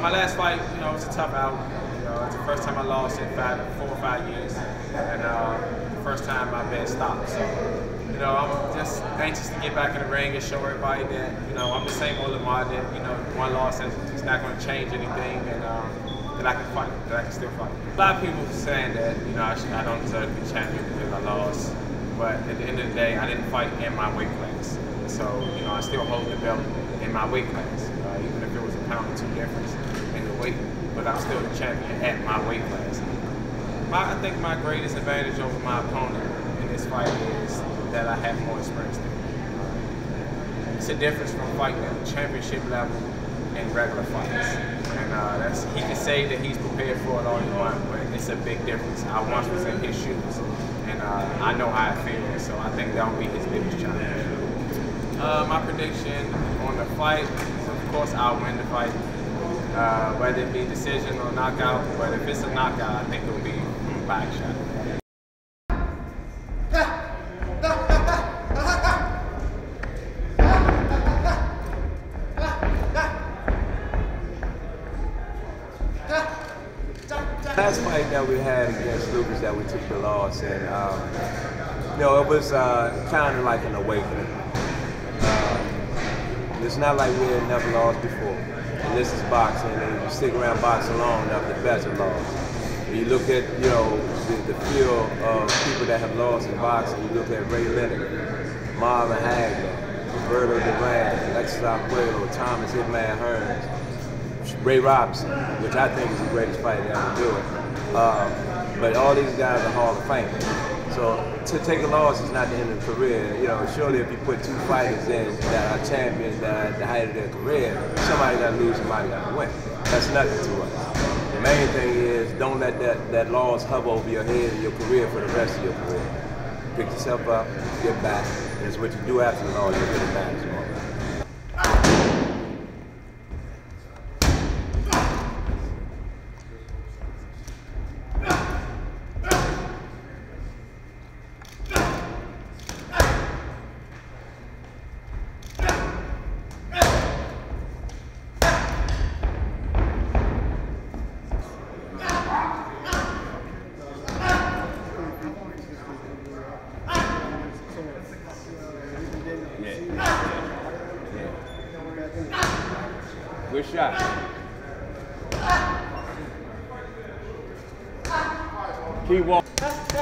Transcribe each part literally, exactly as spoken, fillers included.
my last fight, you know, it was a tough out. You know, it's the first time I lost in five, four or five years, and uh, the first time my bed stopped. So, you know, I'm just anxious to get back in the ring and show everybody that, you know, I'm the same old Lamont. That, you know, one loss is not going to change anything, and um, that I can fight, that I can still fight. A lot of people saying that, you know, I, should, I don't deserve to be champion because I lost, but at the end of the day, I didn't fight in my weight class. So, you know, I still hold the belt in my weight class, uh, even if it was a pound or two difference in the weight, but I'm still the champion at my weight class. My, I think my greatest advantage over my opponent in this fight is that I have more experience than him. It's a difference from fighting at the championship level and regular fights. And uh, that's, he can say that he's prepared for it all he wants, but it's a big difference. I once was in his shoes, and uh, I know how it feels, so I think that will be his biggest challenge. Uh, my prediction on the fight is, of course, I'll win the fight, uh, whether it be decision or knockout. But if it's a knockout, I think it will be a back shot. Last fight that we had against Lucas that we took the loss, and um, you know, it was uh, kind of like an awakening. Uh, it's not like we had never lost before. And this is boxing, and you stick around boxing long enough, the best have lost. When you look at, you know, the, the field of people that have lost in boxing, you look at Ray Leonard, Marvin Hagler, Roberto Duran, Alexis Alfredo, Thomas Hitman Hearns, Ray Robinson, which I think is the greatest fighter that ever do it. Uh, but all these guys are Hall of Famers. So to take a loss is not the end of the career. You know, surely if you put two fighters in that are champions that are at the height of their career, somebody got to lose, somebody got to win. That's nothing to us. The main thing is don't let that, that loss hover over your head and your career for the rest of your career. Pick yourself up, get back, and it's what you do after the loss that really matters more. Good shot. Keep walking.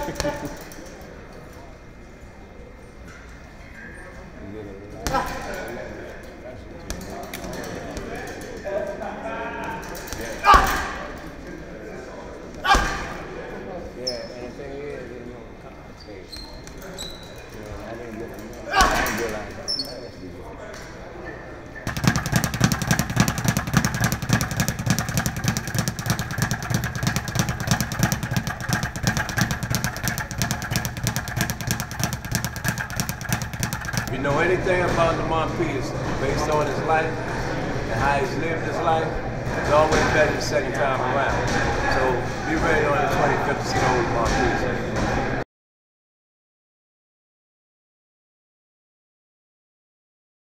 If you know anything about Lamont Peterson, based on his life and how he's lived his life, it's always better the second time around. So be ready on the twenty-fifth to see old Lamont Peterson.